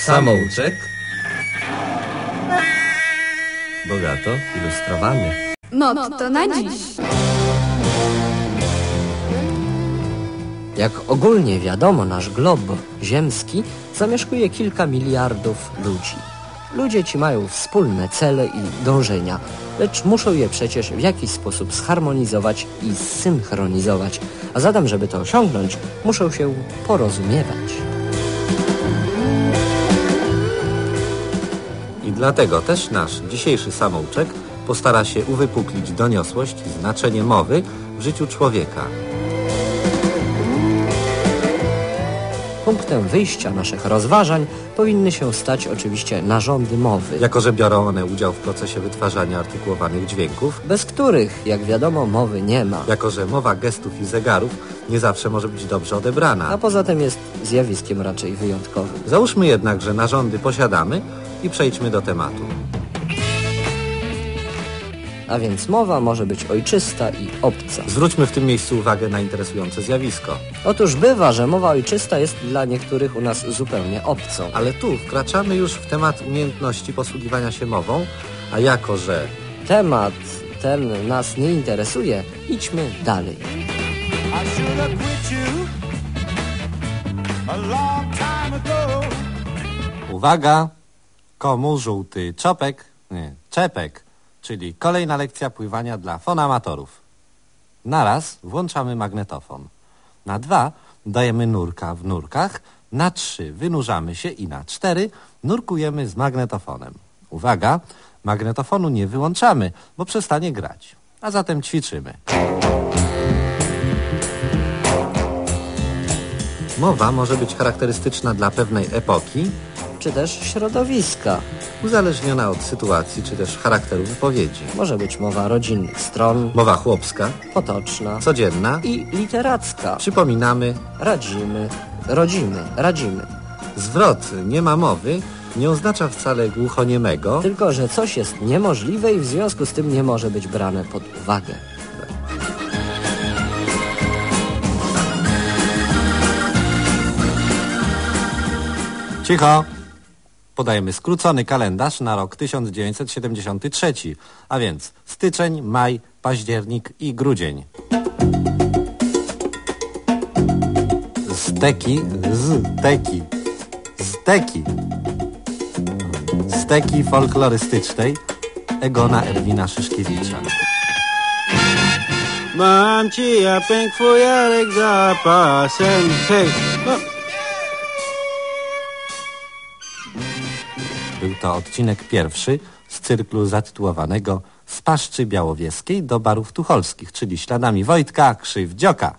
Samouczek. Bogato ilustrowany. Motto na dziś. Jak ogólnie wiadomo, nasz glob ziemski zamieszkuje kilka miliardów ludzi. Ludzie ci mają wspólne cele i dążenia, lecz muszą je przecież w jakiś sposób zharmonizować i zsynchronizować. A zatem, żeby to osiągnąć, muszą się porozumiewać. I dlatego też nasz dzisiejszy samouczek postara się uwypuklić doniosłość i znaczenie mowy w życiu człowieka. Punktem wyjścia naszych rozważań powinny się stać oczywiście narządy mowy, Jako że biorą one udział w procesie wytwarzania artykułowanych dźwięków, bez których, jak wiadomo, mowy nie ma. jako że mowa gestów i zegarów nie zawsze może być dobrze odebrana. A poza tym jest zjawiskiem raczej wyjątkowym. Załóżmy jednak, że narządy posiadamy i przejdźmy do tematu. A więc mowa może być ojczysta i obca. Zwróćmy w tym miejscu uwagę na interesujące zjawisko. Otóż bywa, że mowa ojczysta jest dla niektórych u nas zupełnie obcą. Ale tu wkraczamy już w temat umiejętności posługiwania się mową, a jako że Temat ten nas nie interesuje, idźmy dalej. uwaga, komu żółty czepek, czyli kolejna lekcja pływania dla fonamatorów. Na raz włączamy magnetofon. Na 2 dajemy nurka w nurkach. Na 3 wynurzamy się i na 4 nurkujemy z magnetofonem. Uwaga, magnetofonu nie wyłączamy, bo przestanie grać. A zatem ćwiczymy. Mowa może być charakterystyczna dla pewnej epoki, Czy też środowiska. uzależniona od sytuacji czy też charakteru wypowiedzi. Może być mowa rodzinnych stron, Mowa chłopska, potoczna codzienna i literacka. przypominamy, Radzimy, rodzimy, radzimy. zwrot nie ma mowy nie oznacza wcale głuchoniemego, Tylko że coś jest niemożliwe i w związku z tym nie może być brane pod uwagę. Cicho! Podajemy skrócony kalendarz na rok 1973, a więc styczeń, maj, październik i grudzień. Steki folklorystycznej Egona Erwina Szyszkiewicza. Mam ci ja pęk fujarek za pasem, hej! Był to odcinek pierwszy z cyklu zatytułowanego Z Paszczy Białowieskiej do Barów Tucholskich, czyli śladami Wojtka Krzywdzioka.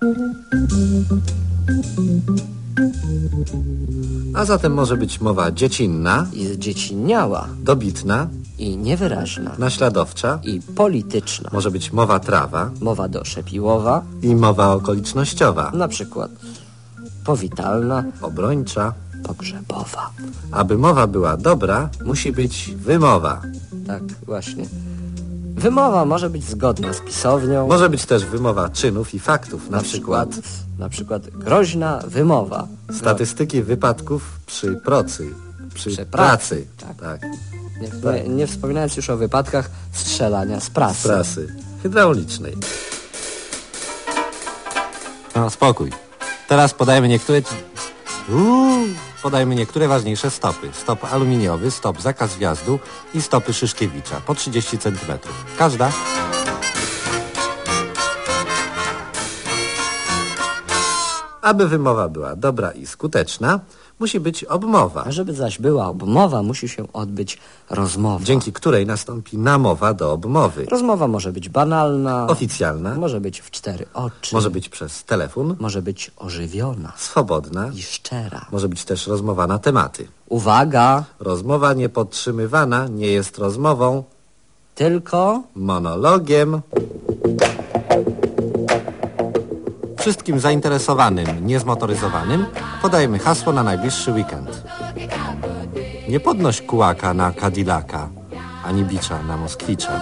A zatem może być mowa dziecinna, I zdzieciniała, dobitna, i niewyraźna, naśladowcza, i polityczna. może być mowa trawa Mowa doszepiłowa, i mowa okolicznościowa, na przykład powitalna, obrończa. pogrzebowa. Aby mowa była dobra, musi być wymowa. Tak, właśnie. Wymowa może być zgodna z pisownią. Może być też wymowa czynów i faktów, na przykład Na przykład groźna wymowa. statystyki wypadków przy pracy. Przy pracy. tak. Nie wspominając już o wypadkach strzelania z prasy. Z prasy hydraulicznej. No, spokój. Teraz podajmy niektóre ważniejsze stopy. Stop aluminiowy, stop zakaz wjazdu i stopy Szyszkiewicza po 30 cm. Każda. Aby wymowa była dobra i skuteczna, musi być obmowa, A żeby zaś była obmowa, musi się odbyć rozmowa. dzięki której nastąpi namowa do obmowy. Rozmowa może być banalna, Oficjalna, może być w 4 oczy, może być przez telefon, może być ożywiona swobodna, i szczera. może być też rozmowa na tematy. Uwaga, Rozmowa niepodtrzymywana nie jest rozmową, tylko monologiem. Wszystkim zainteresowanym, niezmotoryzowanym podajemy hasło na najbliższy weekend. Nie podnoś kułaka na Cadillaca, ani bicza na Moskwicza.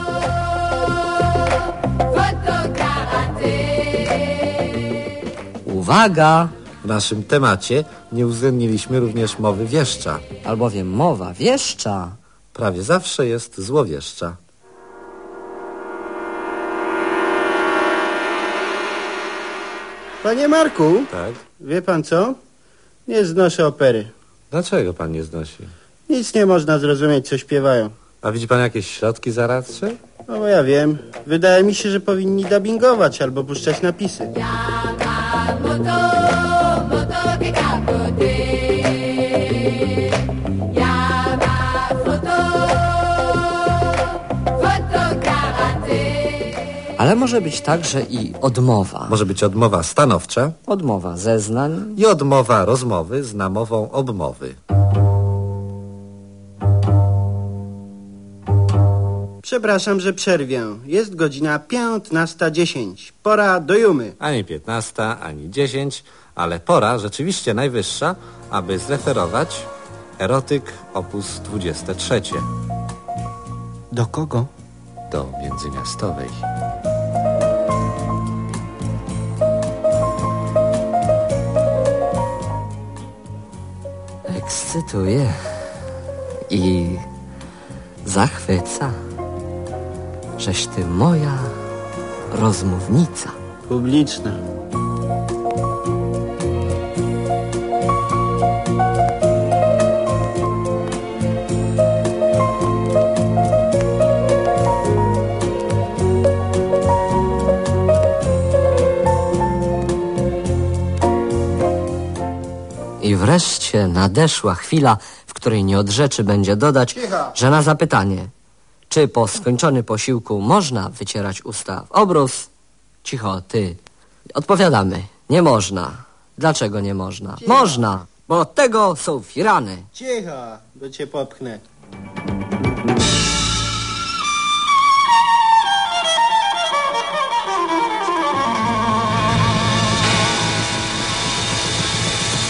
uwaga, naszym temacie nie uwzględniliśmy również mowy wieszcza. Albowiem mowa wieszcza Prawie zawsze jest złowieszcza. Panie Marku, Tak? wie pan co? Nie znoszę opery. Dlaczego pan nie znosi? Nic nie można zrozumieć, co śpiewają. A widzi pan jakieś środki zaradcze? No bo ja wiem. Wydaje mi się, że powinni dubbingować albo puszczać napisy. ale może być także i odmowa. Może być odmowa stanowcza Odmowa zeznań. i odmowa rozmowy z namową obmowy. Przepraszam, że przerwię. Jest godzina 15:10. Pora do jumy. Ani 15, ani 10, ale pora rzeczywiście najwyższa, aby zreferować erotyk opus 23 Do kogo? do Międzymiastowej. Ekscytuje i zachwyca, żeś ty moja rozmównica. Publiczna. I wreszcie nadeszła chwila, w której nie od rzeczy będzie dodać, Cicho. że na zapytanie, czy po skończonym posiłku można wycierać usta w obrus, cicho, ty, odpowiadamy, nie można. Dlaczego nie można? Cicho. Można, bo od tego są firany. Cicho, bo cię popchnę.